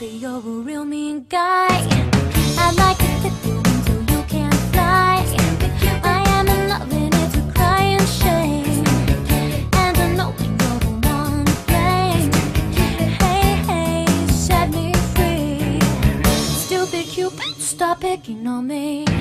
Cupid, you're a real mean guy. I'd like to tip you until you can't fly. I am in love and it's a crying shame. And I know you're the one to blame. Hey, hey, set me free. Stupid Cupid, stop picking on me.